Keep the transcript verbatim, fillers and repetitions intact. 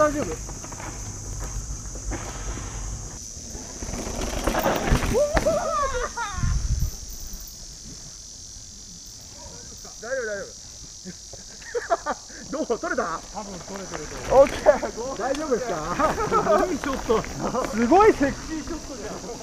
大丈夫。大丈夫大丈夫。どう取れた？多分取れてると思う。オッケー。大丈夫ですか？すごいショット。すごいセクシーショットじゃん。